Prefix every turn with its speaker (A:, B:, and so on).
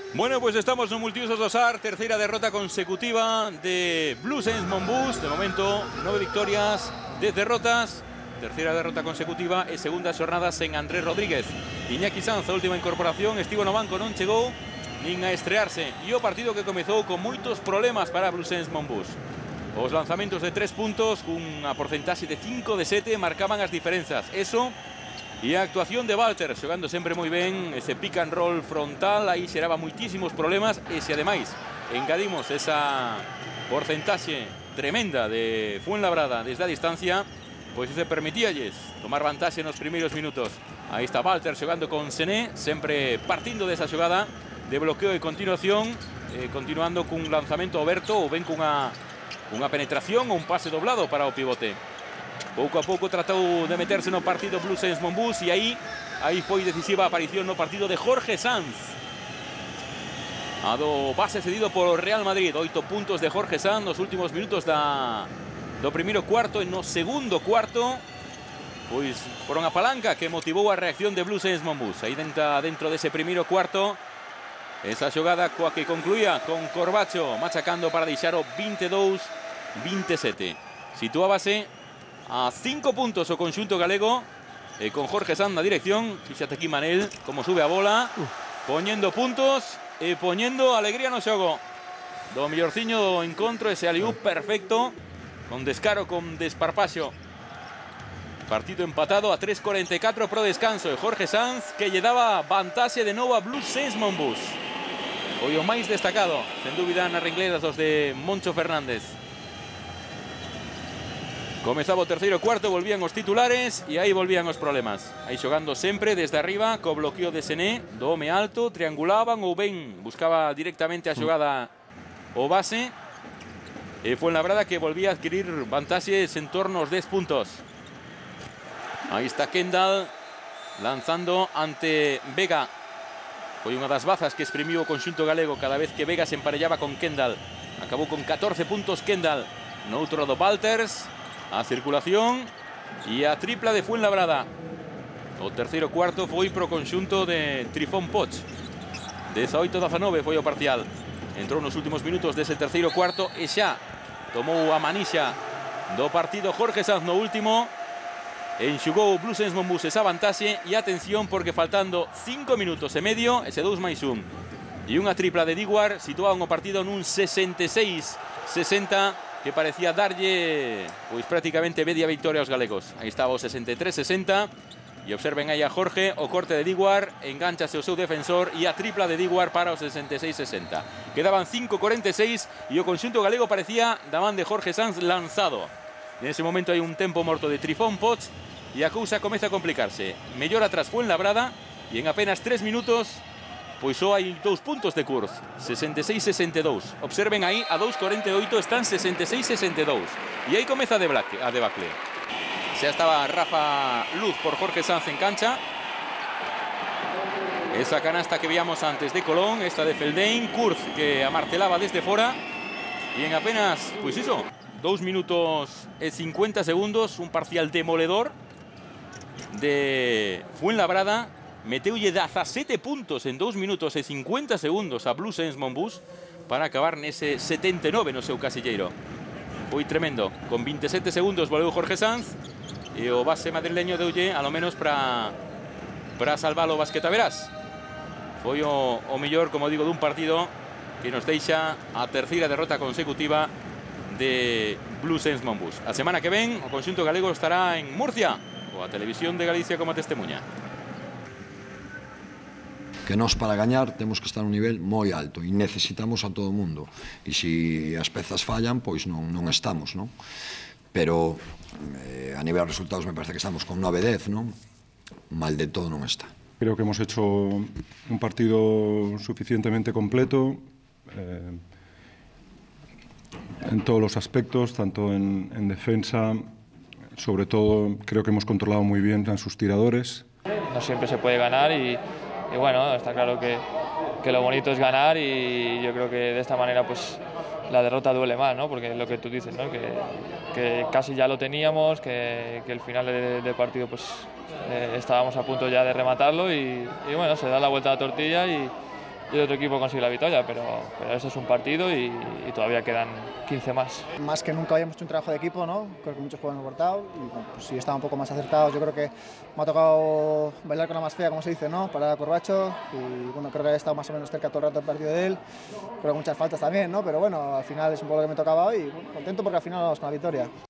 A: Bueno, pues estamos en Multiusos Dosar, tercera derrota consecutiva de Blues Saints Monbus. De momento, 9 victorias, 10 derrotas. Tercera derrota consecutiva e segundas jornadas en Andrés Rodríguez. Iñaki Sanz, a última incorporación. Estivo no banco non chegou nin a estrearse. E o partido que comezou con moitos problemas para Blues Saints Monbus. Os lanzamentos de 3 puntos, cunha porcentaxe de 5 de 7, marcaban as diferenzas. Eso e a actuación de Walter, xogando sempre moi ben, ese pick and roll frontal, aí xeraba moitísimos problemas. E se ademais engadimos esa porcentaxe tremenda de Fuenlabrada desde a distancia, pois se permitíalles tomar vantaxe nos primeiros minutos. Aí está Walter xogando con Sené, sempre partindo desa xogada de bloqueo e continuación, continuando cun lanzamento aberto ou ben cunha penetración ou un pase doblado para o pivote. Pouco a pouco tratou de meterse no partido Blues Saints Monbus e aí foi decisiva a aparición no partido de Jorge Sanz. A do base cedido por Real Madrid. 8 puntos de Jorge Sanz nos últimos minutos do primeiro cuarto. E no segundo cuarto, pois foron a palanca que motivou a reacción de Blues Saints Monbus. Aí dentro dese primeiro cuarto, esa xogada coa que concluía con Corbacho machacando para deixar o 22-27. Situábase a 5 puntos o conxunto galego, con Jorge Sanz na dirección. Fíxate aquí Manel como sube a bola, poñendo puntos e poñendo alegría no xogo. Do mellorciño do encontro, ese aliú perfecto, con descaro, con desparpaxo. Partido empatado a 3:44 pro descanso, e Jorge Sanz que lle daba vantaxe de novo a Blues Saints Monbus. Foi o máis destacado, sen dúbida, nas ringleiras dos de Moncho Fernández. Comezaba o terceiro cuarto, volvían os titulares e aí volvían os problemas. Aí xogando sempre desde arriba, co bloqueo de Sené, do home alto, triangulaban ou ben buscaba directamente a xogada o base. E Fuenlabrada que volvía a adquirir vantaxes en torno aos 10 puntos. Aí está Kendall lanzando ante Vega. Foi unha das bazas que exprimiu o conxunto galego cada vez que Vega se emparellaba con Kendall. Acabou con 14 puntos Kendall. Noutro do Walters. A circulación e a tripla de Fuenlabrada. O terceiro cuarto foi pro conxunto de Trifón Poch. 18-19 foi o parcial. Entrou nos últimos minutos dese terceiro cuarto e xa tomou a manixa do partido Jorge Sanz no último. Enxugou o Blues Saints Monbus esa vantaxe e atención porque faltando 5 minutos e medio, ese 2+1 e unha tripla de Diguar situaban o partido nun 66-60 que parecía darlle pois prácticamente media victoria aos galegos. Aí estaba o 63-60 e observen aí a Jorge, o corte de Diguar, enganchase o seu defensor e a tripla de Diguar para o 66-60. Quedaban 5:46 e o conxunto galego parecía da man de Jorge Sanz lanzado. Nese momento hai un tempo morto de Trifón Poch e a cousa comeza a complicarse. Mellor atrás Fuenlabrada e en apenas 3 minutos pois só hai 2 puntos de Kurz, 66-62. Observen aí, a 2:48 están 66-62. E aí comeza a debacle. Xa estaba Rafa Luz por Jorge Sanz en cancha. Esa canasta que víamos antes de Colón, esta de Feldain, Kurz que amartelaba desde fora. E en apenas, pois iso, 2 minutos e 50 segundos, un parcial demoledor de Fuenlabrada. Meteulle 17 puntos en 2 minutos e 50 segundos a Blues Saints Monbus para acabar nese 79 no seu casilleiro. Foi tremendo. Con 27 segundos volveu Jorge Sanz e o base madrileño deulle a lo menos para salvar o Basquetaverás. Foi o mellor, como digo, dun partido que nos deixa a terceira derrota consecutiva de Blues Saints Monbus. A semana que ven o conxunto galego estará en Murcia, ou a Televisión de Galicia como testemunha.
B: Que nós para gañar temos que estar a un nivel moi alto e necesitamos a todo o mundo, e se as pezas fallan, pois non estamos, non? Pero a nivel de resultados me parece que estamos con 9-10, non? Mal de todo non está.
C: Creo que hemos hecho un partido suficientemente completo en todos los aspectos, tanto en defensa, sobre todo creo que hemos controlado muy bien a sus tiradores.
D: No siempre se puede ganar y bueno, está claro que lo bonito es ganar y yo creo que de esta manera pues la derrota duele más, ¿no? Porque es lo que tú dices, ¿no? Que casi ya lo teníamos, que el final del partido pues estábamos a punto ya de rematarlo y bueno, se da la vuelta a la tortilla y el otro equipo consigue la victoria, pero eso es un partido y todavía quedan 15 más.
E: Más que nunca habíamos hecho un trabajo de equipo, ¿no? Creo que muchos jugadores han cortado y bueno, pues sí estaba un poco más acertados. Yo creo que me ha tocado bailar con la más fea, como se dice, ¿no? Para Corbacho y bueno, creo que he estado más o menos cerca todo el rato del partido de él. Creo que muchas faltas también, ¿no? Pero bueno, al final es un poco lo que me tocaba hoy y bueno, contento porque al final vamos con la victoria.